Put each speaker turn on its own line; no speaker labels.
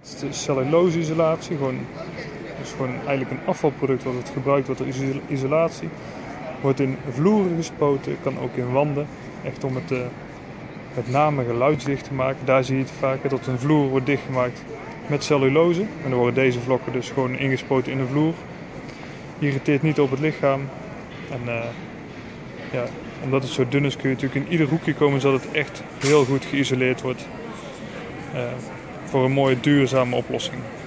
Het is cellulose-isolatie, dus gewoon eigenlijk een afvalproduct wat gebruikt wordt als isolatie. Wordt in vloeren gespoten, kan ook in wanden, echt om het met name geluidsdicht te maken. Daar zie je het vaak, dat een vloer wordt dichtgemaakt met cellulose. En dan worden deze vlokken dus gewoon ingespoten in de vloer. Irriteert niet op het lichaam. En omdat het zo dun is kun je natuurlijk in ieder hoekje komen zodat het echt heel goed geïsoleerd wordt. Voor een mooie duurzame oplossing.